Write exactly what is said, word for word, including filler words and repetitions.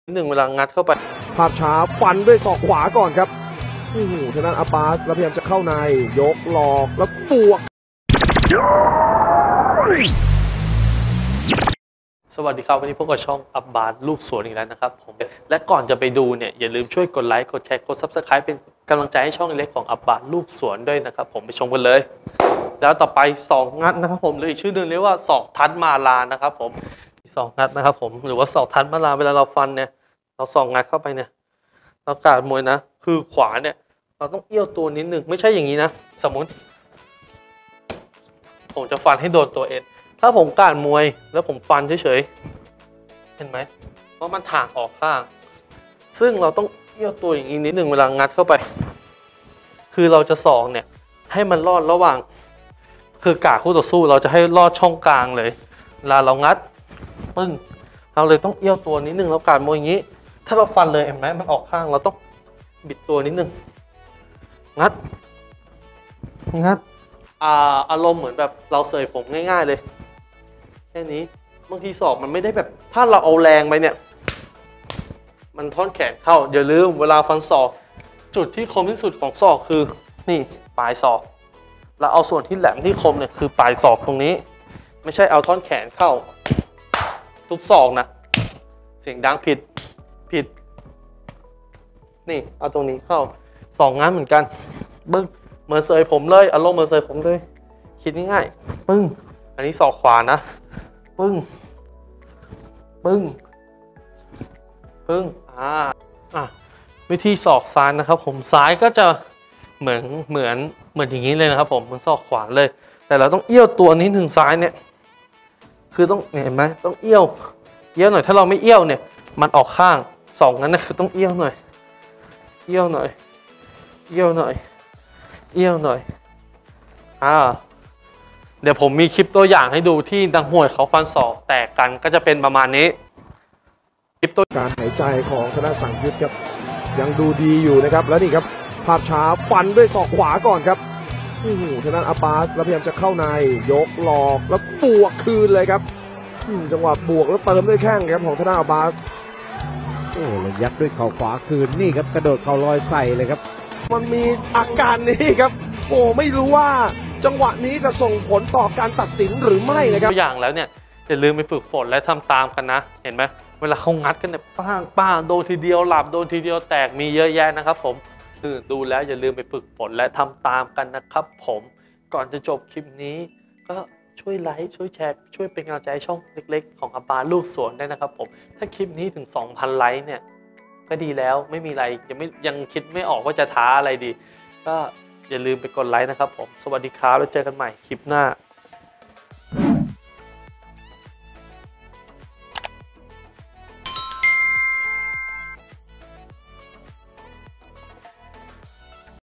หนึ่งเวลางัดเข้าไปภาพช้าฟันด้วยศอกขวาก่อนครับโอ้โหทางด้านอับบาสแล้วพยายามจะเข้าในยกหลอกแล้วบวกสวัสดีครับวันนี้พบกับช่องอับบาสลูกสวนอีกแล้วนะครับผมและก่อนจะไปดูเนี่ยอย่าลืมช่วยกดไลค์กดแชร์กด ซับสไครบ์ เป็นกำลังใจให้ช่องเล็กของอับบาสลูกสวนด้วยนะครับผมไปชมกันเลยแล้วต่อไปสองงัดนะครับผมหรืออีกชื่อหนึ่งเรียกว่าศอกทัดมาลานะครับผมสองงัดนะครับผมหรือว่าศอกทัดมาลาเวลาเราฟันเนี่ยเราสองงัดเข้าไปเนี่ยเรากาดมวยนะคือขวาเนี่ยเราต้องเอี้ยวตัวนิดนึงไม่ใช่อย่างนี้นะสมมติผมจะฟันให้โดนตัวเอ็นถ้าผมกาดมวยแล้วผมฟันเฉยๆเห็นไหมเพราะมันถากออกข้างซึ่งเราต้องเอี้ยวตัวอย่างนี้นิดนึงเวลางัดเข้าไปคือเราจะสองเนี่ยให้มันรอดระหว่างคือกาดคู่ต่อสู้เราจะให้รอดช่องกลางเลยเวลาเรางัดปึ้งเราเลยต้องเอี้ยวตัวนิดนึงแล้วกาดมวยอย่างนี้ถ้าเราฟันเลยเห็นไหมมันออกข้างเราต้องบิดตัวนิดนึงงัดงัดอ่าอารมณ์เหมือนแบบเราเสยผมง่ายๆเลยแค่นี้บางทีศอกมันไม่ได้แบบถ้าเราเอาแรงไปเนี่ยมันท่อนแขนเข้าอย่าลืมเวลาฟันศอกจุดที่คมที่สุดของศอกคือนี่ปลายศอกเราเอาส่วนที่แหลมที่คมเนี่ยคือปลายศอกตรงนี้ไม่ใช่เอาท่อนแขนเข้าทุกศอกนะเสียงดังผิดผิดนี่เอาตรงนี้เข้าสองงานเหมือนกันบึ้งเหมือนเสยผมเลยอารมณ์เหมือนเสยผมเลยคิดง่ายๆปึ้งอันนี้ศอกขวานะปึ้งปึ้งปึ้งอ่าอ่ะวิธีศอกซ้ายนะครับผมซ้ายก็จะเหมือนเหมือนเหมือนอย่างนี้เลยนะครับผมเหมือนศอกขวาเลยแต่เราต้องเอี้ยวตัวนี้ถึงซ้ายเนี่ยคือต้องเห็นไหมต้องเอี้ยวเอี้ยวหน่อยถ้าเราไม่เอี้ยวเนี่ยมันออกข้างสองนั้นนะคือต้องเอี้ยวหน่อยเอี้ยวหน่อยเอี้ยวหน่อยเอี้ยวหน่อยอ่าเดี๋ยวผมมีคลิปตัวอย่างให้ดูที่นักมวยเขาฟันศอกแตกกันก็จะเป็นประมาณนี้คลิปตัวการหายใจของธนาสังยุทธครับยังดูดีอยู่นะครับแล้วนี่ครับภาพช้าฟันด้วยศอกขวาก่อนครับโอ้โหทางด้านอับบาสแล้วพยายามจะเข้าในยกหลอกแล้วบวกคืนเลยครับจังหวะบวกแล้วเติมด้วยแข้งครับของธนาอับบาสโอ้แล้วยัดด้วยเข่าขวาคืนนี่ครับกระโดดเข่าลอยใส่เลยครับมันมีอาการนี้ครับโอ้ไม่รู้ว่าจังหวะนี้จะส่งผลต่อการตัดสินหรือไม่นะครับตัวอย่างแล้วเนี่ยอย่าลืมไปฝึกฝนและทำตามกันนะเห็นไหมเวลาเขางัดกันเนี่ยป้างป้างโดนทีเดียวหลับโดนทีเดียวแตกมีเยอะแยะนะครับผมคือดูแล้วอย่าลืมไปฝึกฝนและทำตามกันนะครับผมก่อนจะจบคลิปนี้ก็ช่วยไลค์ช่วยแชร์ช่วยเป็นกำลังใจช่องเล็กๆของอับบาสลูกสวนได้นะครับผมถ้าคลิปนี้ถึง สองพัน ไลค์เนี่ยก็ดีแล้วไม่มีอะไรยังไม่ยังคิดไม่ออกว่าจะท้าอะไรดีก็อย่าลืมไปกดไลค์นะครับผมสวัสดีครับแล้วเจอกันใหม่คลิปหน้า